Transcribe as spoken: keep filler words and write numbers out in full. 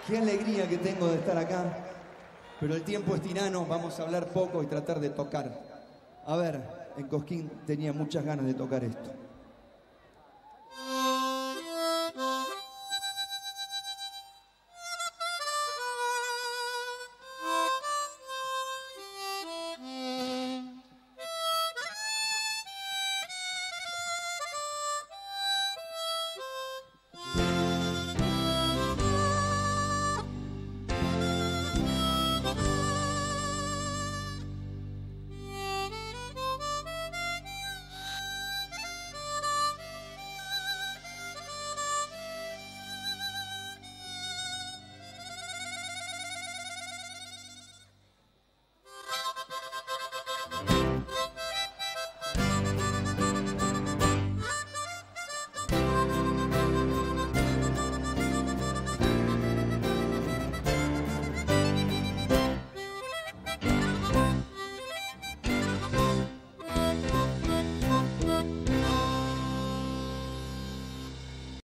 Qué alegría que tengo de estar acá. Pero el tiempo es tirano, vamos a hablar poco y tratar de tocar. A ver, en Cosquín tenía muchas ganas de tocar esto.